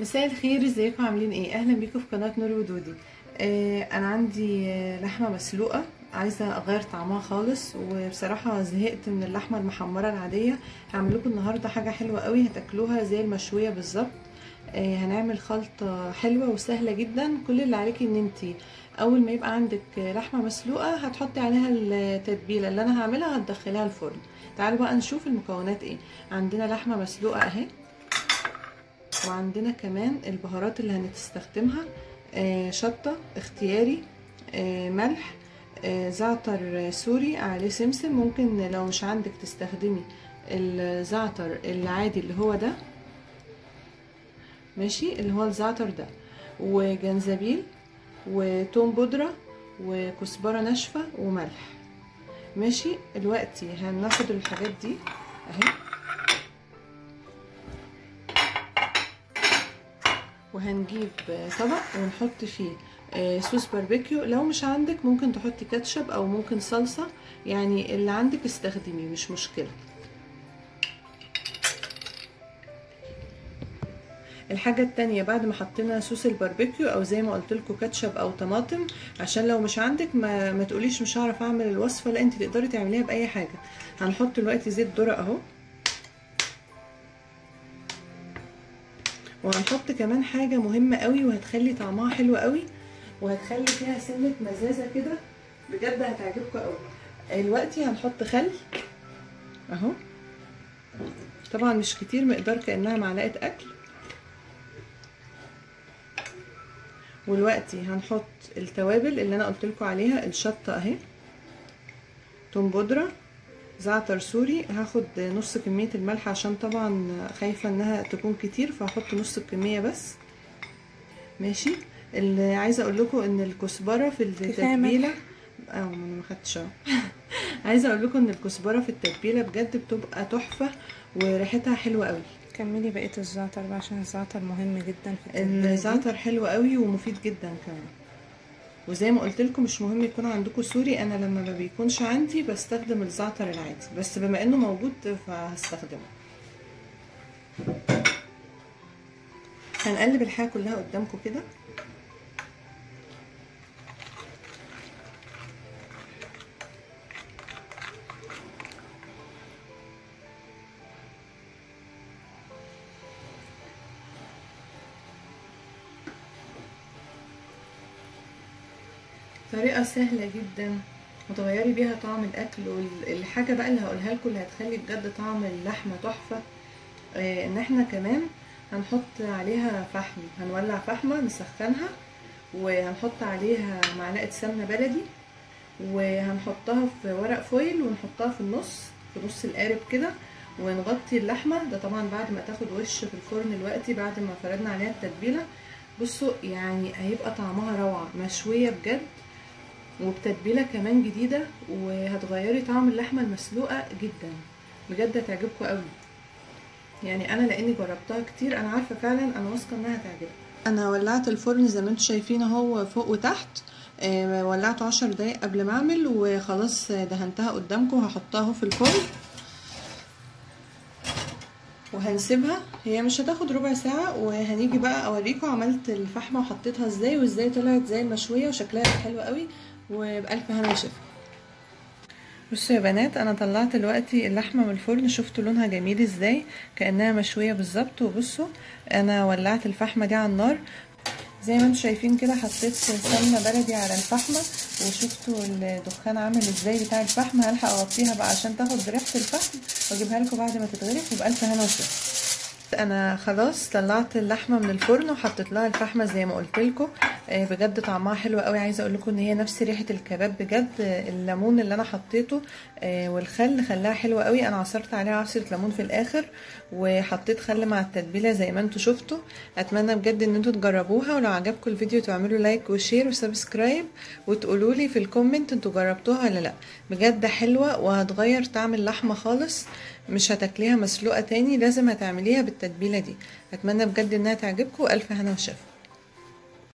مساء الخير، ازيكم عاملين ايه؟ اهلا بيكم في قناه نور ودودي. انا عندي لحمه مسلوقه، عايزه اغير طعمها خالص، وبصراحه زهقت من اللحمه المحمره العاديه. هعمل لكم النهارده حاجه حلوه قوي هتاكلوها زي المشويه بالظبط. هنعمل خلطه حلوه وسهله جدا. كل اللي عليكي ان انتي اول ما يبقى عندك لحمه مسلوقه هتحطي عليها التتبيله اللي انا هعملها، هتدخليها الفرن. تعالوا بقى نشوف المكونات ايه. عندنا لحمه مسلوقه اهي، وعندنا كمان البهارات اللي هنستخدمها. شطة اختياري، ملح، زعتر سوري عليه سمسم. ممكن لو مش عندك تستخدمي الزعتر العادي اللي هو ده، ماشي، اللي هو الزعتر ده، وجنزبيل وتوم بودرة وكزبرة ناشفة وملح. ماشي، دلوقتي هناخد الحاجات دي اهي، وهنجيب طبق ونحط فيه صوص باربيكيو. لو مش عندك ممكن تحطي كاتشب او ممكن صلصة، يعني اللي عندك استخدميه مش مشكلة. الحاجة التانية، بعد ما حطينا صوص الباربيكيو او زي ما قلت لكم كاتشب او طماطم، عشان لو مش عندك ما تقوليش مش هعرف اعمل الوصفة، لا انت تقدري تعمليها باي حاجة. هنحط دلوقتي زيت ذرة اهو، وهنحط كمان حاجة مهمة قوي وهتخلي طعمها حلو قوي، وهتخلي فيها سنة مزازة كده، بجد هتعجبكم قوي. دلوقتي هنحط خل اهو، طبعا مش كتير، مقدار كأنها معلقة اكل. ودلوقتي هنحط التوابل اللي انا قلت لكم عليها، الشطة اهي، توم بودرة، زعتر سوري. هاخد نص كمية الملح عشان طبعا خايفة انها تكون كتير، فهحط نص الكمية بس. ماشي، اللي عايزة اقول لكم ان الكزبرة في التتبيلة ما خدتش عايزة اقول لكم ان الكزبرة في التتبيلة بجد بتبقى تحفة وريحتها حلوة قوي. كملي بقية الزعتر بقى عشان الزعتر مهم جدا في التتبيلة. الزعتر حلو قوي ومفيد جدا كمان، وزي ما قلت لكم مش مهم يكون عندكم سوري. انا لما ما بيكونش عندي بستخدم الزعتر العادي، بس بما انه موجود فهستخدمه. هنقلب الحاجه كلها قدامكم كده. طريقة سهلة جدا وتغيري بيها طعم الاكل. والحاجة بقى اللي هقولها لكم اللي هتخلي بجد طعم اللحمة تحفة، ان احنا كمان هنحط عليها فحم. هنولع فحمة نسخنها، وهنحط عليها معلقة سمنة بلدي، وهنحطها في ورق فويل ونحطها في نص القارب كده، ونغطي اللحمة. ده طبعا بعد ما تاخد وش في الفرن دلوقتي، بعد ما فردنا عليها التتبيلة. بصوا يعني هيبقى طعمها روعة، مشوية بجد وبتتبيله كمان جديده، وهتغيري طعم اللحمه المسلوقه جدا، بجد هتعجبكم قوي. يعني انا لاني جربتها كتير، انا عارفه فعلا، انا واثقه انها هتعجبكم. انا ولعت الفرن زي ما انتم شايفين اهو، فوق وتحت. ولعته 10 دقايق قبل ما اعمل، وخلاص دهنتها قدامكم. هحطها اهو في الفرن وهنسيبها، هي مش هتاخد ربع ساعه، وهنيجي بقى اوريكم عملت الفحمه وحطيتها ازاي، وازاي طلعت زي المشويه وشكلها حلو قوي، وبألف هنا وشفا. بصوا يا بنات، انا طلعت دلوقتي اللحمه من الفرن، شفتوا لونها جميل ازاي، كأنها مشويه بالظبط. وبصوا انا ولعت الفحمه دي على النار زي ما انتم شايفين كده، حطيت سمنه بلدي على الفحمه، وشفتوا الدخان عامل ازاي بتاع الفحمه. هلحق اغطيها بقى عشان تاخد ريحه الفحم واجيبها لكم بعد ما تتغرف، وبألف هنا وشفا. انا خلاص طلعت اللحمه من الفرن وحطيت لها الفحمه زي ما قلت لكم. بجد طعمها حلو قوي. عايزه اقول لكم ان هي نفس ريحه الكباب بجد. الليمون اللي انا حطيته والخل خلاها حلوه قوي. انا عصرت عليها عصره ليمون في الاخر، وحطيت خل مع التتبيله زي ما انتم شفتوا. اتمنى بجد ان انتم تجربوها، ولو عجبكم الفيديو تعملوا لايك وشير وسبسكرايب، وتقولوا لي في الكومنت انتوا جربتوها ولا لا. بجد حلوه وهتغير طعم اللحمه خالص، مش هتاكليها مسلوقه تاني، لازم هتعمليها بالتتبيله دي. اتمنى بجد انها تعجبكم، والف هنا وشفا.